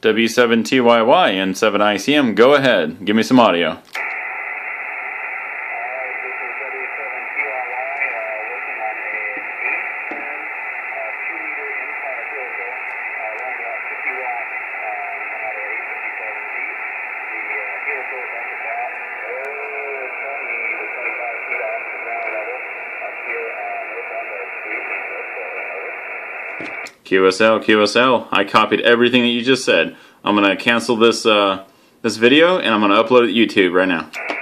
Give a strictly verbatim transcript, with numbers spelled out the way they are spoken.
W seven T Y Y and seven I C M, go ahead. Give me some audio. Q S L, Q S L, I copied everything that you just said. I'm gonna cancel this uh, this video and I'm gonna upload it to YouTube right now.